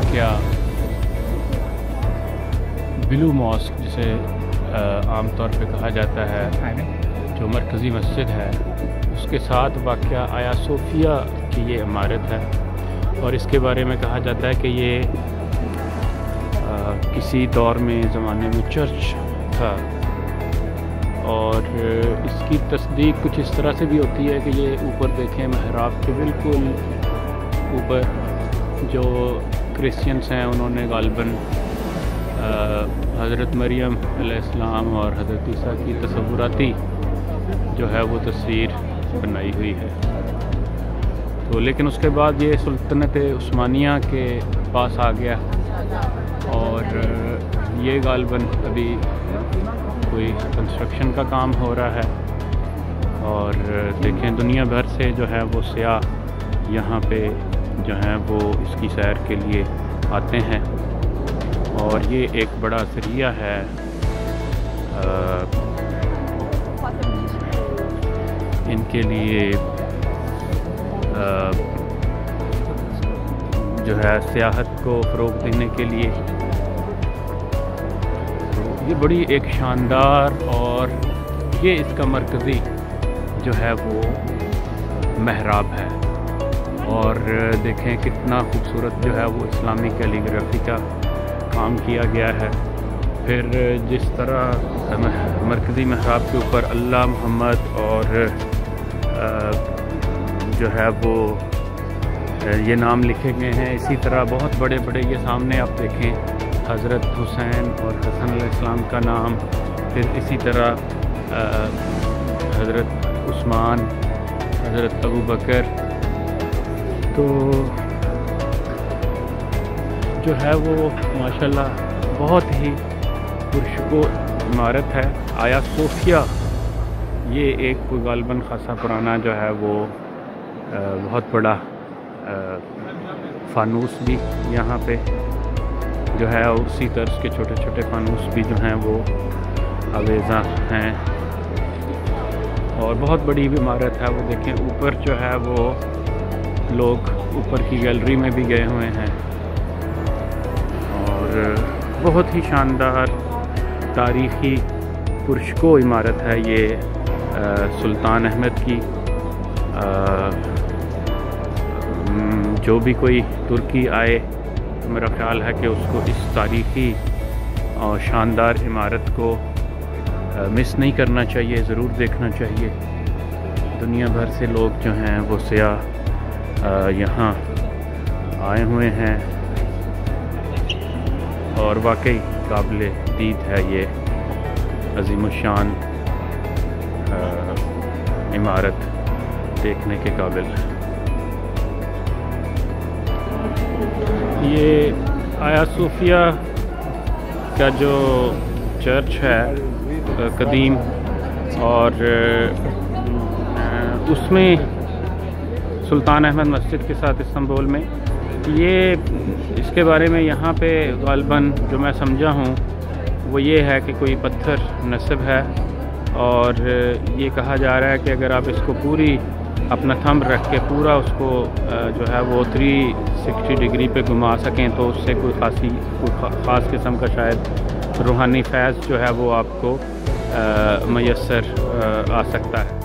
वाक़या blue mask जिसे आम तौर पे कहा जाता है, जो मरकज़ी मस्जिद है, उसके साथ वाक़या आया सोफिया की ये इमारत है। और इसके बारे में कहा जाता है कि ये किसी दौर में ज़माने में चर्च था। और इसकी तस्दीक कुछ इस तरह से भी होती है कि ये ऊपर देखें, महराब के बिल्कुल ऊपर जो क्रिश्चियंस हैं उन्होंने गालिबन हज़रत मरियम अलैहिस्सलाम और हज़रत ईसा की तसव्वुराती जो है वो तस्वीर बनाई हुई है। तो लेकिन उसके बाद ये सुल्तनत उस्मानिया के पास आ गया और ये गालिबन अभी कोई कंस्ट्रक्शन का काम हो रहा है। और देखें दुनिया भर से जो है वो सियाह यहाँ पे जो हैं वो इसकी सैर के लिए आते हैं। और ये एक बड़ा ज़रिया है इनके लिए जो है सियाहत को फ़रोग़ देने के लिए। ये बड़ी एक शानदार और ये इसका मरकज़ी जो है वो महराब है। और देखें कितना खूबसूरत जो है वो इस्लामी कैलीग्राफी का काम किया गया है। फिर जिस तरह मरकज़ी महराब के ऊपर अल्लाह, मोहम्मद और जो है वो ये नाम लिखे गए हैं, इसी तरह बहुत बड़े बड़े ये सामने आप देखें हज़रत हुसैन और हसन अलैहिस्सलाम का नाम। फिर इसी तरह हज़रत उस्मान, हज़रत अबू बकर। तो जो है वो माशाल्लाह बहुत ही पुरशको इमारत है। आया सोफिया ये एक कोई गालिबन खासा पुराना जो है वो बहुत बड़ा फानूस भी यहाँ पे जो है, उसी तर्ज के छोटे छोटे फानूस भी जो हैं वो आवेज़ा हैं। और बहुत बड़ी इमारत है। वो देखें ऊपर जो है वो लोग ऊपर की गैलरी में भी गए हुए हैं। और बहुत ही शानदार तारीख़ी पुरशको इमारत है ये सुल्तान अहमद की। जो भी कोई तुर्की आए तो मेरा ख़्याल है कि उसको इस तारीख़ी और शानदार इमारत को मिस नहीं करना चाहिए, ज़रूर देखना चाहिए। दुनिया भर से लोग जो हैं वो सियाह यहाँ आए हुए हैं और वाकई काबिल दीद है ये अज़ीमुश्शान इमारत, देखने के काबिल। ये आया सोफिया का जो चर्च है कदीम, और उसमें सुल्तान अहमद मस्जिद के साथ इस्तांबुल में ये इसके बारे में यहाँ पे गालिबन जो मैं समझा हूँ वो ये है कि कोई पत्थर नस्ब है। और ये कहा जा रहा है कि अगर आप इसको पूरी अपना थंब रख के पूरा उसको जो है वो 360 डिग्री पे घुमा सकें तो उससे कोई ख़ास किस्म का शायद रूहानी फैज़ जो है वो आपको मयस्सर आ सकता है।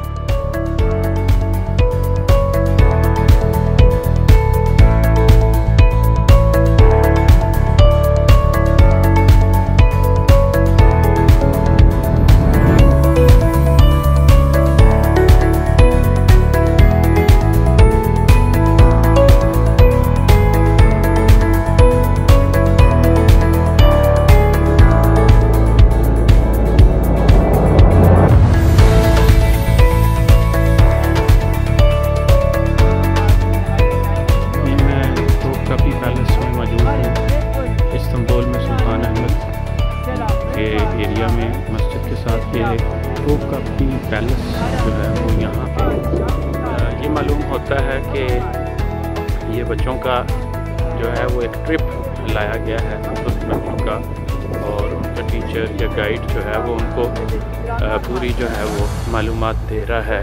एरिया में मस्जिद के साथ ये टोपकापी पैलेस जो है वो यहाँ पे ये मालूम होता है कि ये बच्चों का जो है वो एक ट्रिप लाया गया है कुछ बच्चों का, और उनका टीचर या गाइड जो है वो उनको पूरी जो है वो मालूमात दे रहा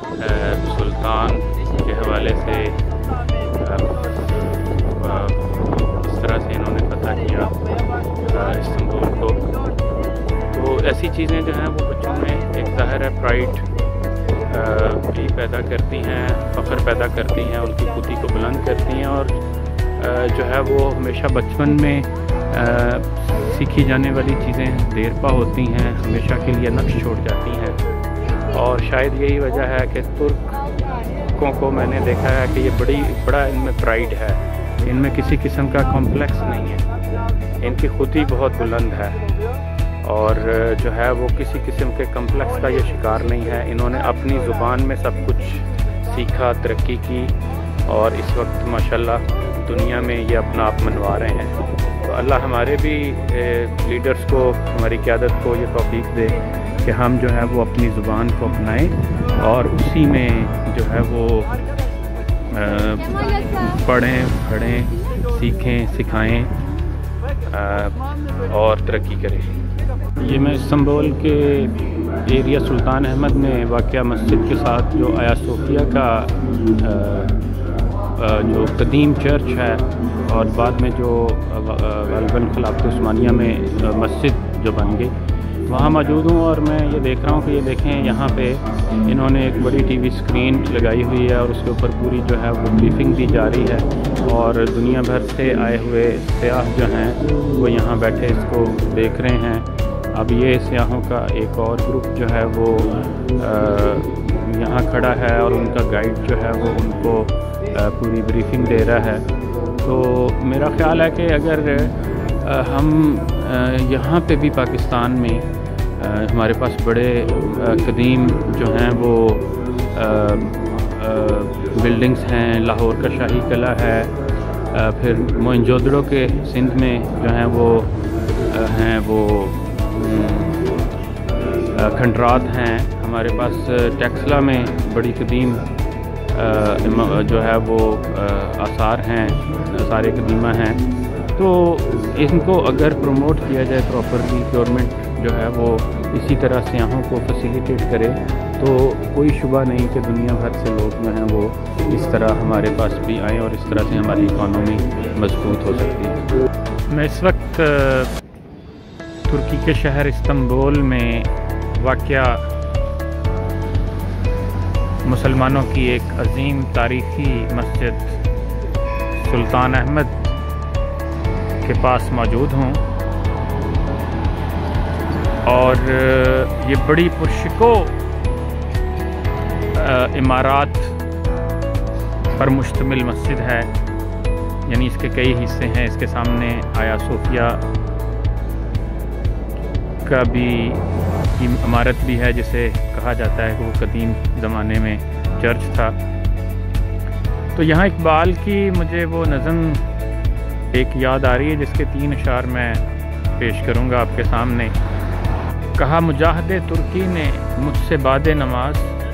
है सुल्तान के हवाले से, चीज़ें जो हैं वो बच्चों में एक ज़ाहिर है प्राइड भी पैदा करती हैं, फ़ख्र पैदा करती हैं, उनकी खुदी को बुलंद करती हैं और जो है वो हमेशा बचपन में सीखी जाने वाली चीज़ें देरपा होती हैं, हमेशा के लिए नक्श छोड़ जाती हैं। और शायद यही वजह है कि तुर्कों को मैंने देखा है कि ये बड़ा इनमें प्राइड है, इनमें किसी किस्म का कॉम्प्लेक्स नहीं है, इनकी खुदी बहुत बुलंद है और जो है वो किसी किस्म के कॉम्प्लेक्स का ये शिकार नहीं है। इन्होंने अपनी ज़ुबान में सब कुछ सीखा, तरक्की की और इस वक्त माशाल्लाह दुनिया में ये अपना आप मनवा रहे हैं। तो अल्लाह हमारे भी लीडर्स को, हमारी क़यादत को ये तौफ़ीक़ दे कि हम जो है वो अपनी ज़ुबान को अपनाएं और उसी में जो है वो पढ़ें, पढ़ें, सीखें, सिखाएं और तरक्की करें। ये मैं इस्तांबुल के एरिया सुल्तान अहमद में वाक़या मस्जिद के साथ जो आया सोफिया का जो कदीम चर्च है और बाद में जो गालिबन खिलाफत उस्मानिया में मस्जिद जो बन गई, वहाँ मौजूद हूँ और मैं ये देख रहा हूँ कि ये देखें यहाँ पे इन्होंने एक बड़ी टीवी स्क्रीन लगाई हुई है और उसके ऊपर पूरी जो है वो ब्रीफिंग दी जा रही है और दुनिया भर से आए हुए सयाह जो हैं वो यहाँ बैठे इसको देख रहे हैं। अब ये सयाहों का एक और ग्रुप जो है वो यहाँ खड़ा है और उनका गाइड जो है वो उनको पूरी ब्रीफिंग दे रहा है। तो मेरा ख़्याल है कि अगर हम यहाँ पे भी पाकिस्तान में हमारे पास बड़े कदीम जो हैं वो बिल्डिंग्स हैं, लाहौर का शाही किला है, फिर मोइनजोदड़ो के सिंध में जो हैं वो खंडरात हैं, हमारे पास टेक्सला में बड़ी कदीम जो है वो आसार हैं, आसार कदीमा हैं। तो इनको अगर प्रमोट किया जाए प्रॉपरली, गवर्नमेंट जो है वो इसी तरह सयाहों को फैसिलिटेट करे तो कोई शुबा नहीं कि दुनिया भर से लोग जो हैं वो इस तरह हमारे पास भी आएँ और इस तरह से हमारी इकॉनमी मजबूत हो सकती है। मैं इस वक्त तुर्की के शहर इस्तांबुल में वाक़या मुसलमानों की एक अजीम तारीख़ी मस्जिद सुल्तान अहमद के पास मौजूद हूँ और ये बड़ी पुरशिको इमारात पर मुश्तमिल मस्जिद है, यानी इसके कई हिस्से हैं। इसके सामने आया सोफिया का भी इमारत भी है जिसे कहा जाता है कि वो कदीम ज़माने में चर्च था। तो यहाँ इकबाल की मुझे वो नज़म एक याद आ रही है जिसके 3 अशार मैं पेश करूँगा आपके सामने। कहा मुजाहिद तुर्की ने मुझसे बादे नमाज,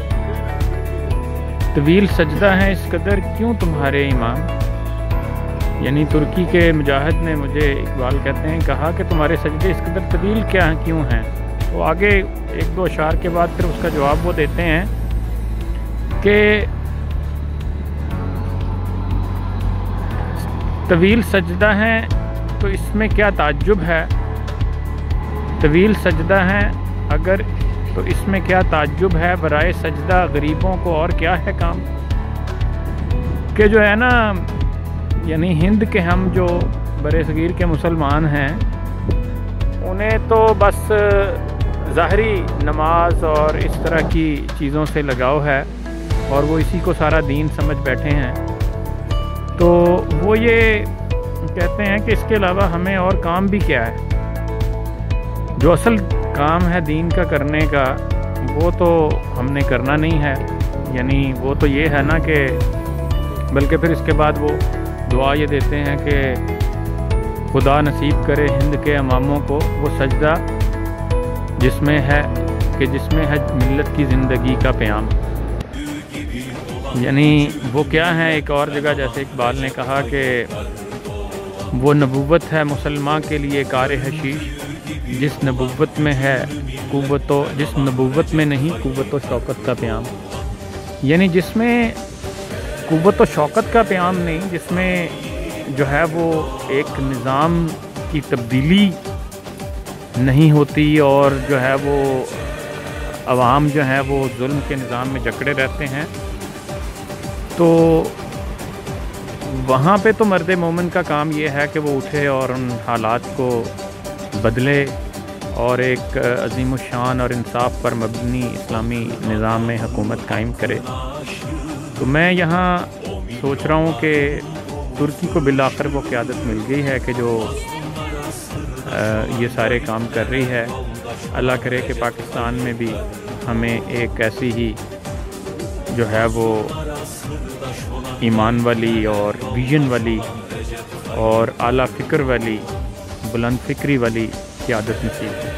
तवील सजदा है इस कदर क्यों तुम्हारे इमाम। यानी तुर्की के मुजाहिद ने मुझे, इकबाल कहते हैं, कहा कि तुम्हारे सजदे इस कदर तवील क्यों हैं। तो आगे 1-2 अशार के बाद फिर उसका जवाब वो देते हैं कि तवील सजदा है तो इसमें क्या ताज्जुब है, तवील सजदा है अगर तो इसमें क्या ताज्जुब है, बराए सजदा गरीबों को और क्या है काम। कि जो है ना, यानी हिंद के हम जो बरे सगीर के मुसलमान हैं उन्हें तो बस ज़ाहरी नमाज और इस तरह की चीज़ों से लगाव है और वो इसी को सारा दीन समझ बैठे हैं। तो वो ये कहते हैं कि इसके अलावा हमें और काम भी क्या है, जो असल काम है दीन का करने का वो तो हमने करना नहीं है। यानी वो तो ये है ना कि बल्कि फिर इसके बाद वो दुआ ये देते हैं कि खुदा नसीब करे हिंद के इमामों को वो सजदा जिसमें है मिल्लत की ज़िंदगी का प्याम। यानी वो क्या है, एक और जगह जैसे इकबाल ने कहा कि वो नबूवत है मुसलमान के लिए कार हशीश, जिस नबूवत में है जिस नबूवत में नहीं कुव्वत व शौकत का प्याम। यानी जिसमें कुव्वत व शौकत का प्याम नहीं, जिसमें जो है वो एक निज़ाम की तब्दीली नहीं होती और जो है वो अवाम जो है वो जुल्म के निज़ाम में जकड़े रहते हैं, तो वहाँ पे तो मर्द मोमिन का काम ये है कि वो उठे और उन हालात को बदले और एक अजीम शान और इंसाफ पर मबनी इस्लामी निज़ाम में हुकूमत कायम करे। तो मैं यहाँ सोच रहा हूँ कि तुर्की को बिलाखिर वो क़यादत मिल गई है कि जो ये सारे काम कर रही है। अल्लाह करे कि पाकिस्तान में भी हमें एक ऐसी ही जो है वो ईमान वाली और विजन वाली और आला फ़िक्र वाली बुलंद फ़िक्री वाली क़यादत नसीब है।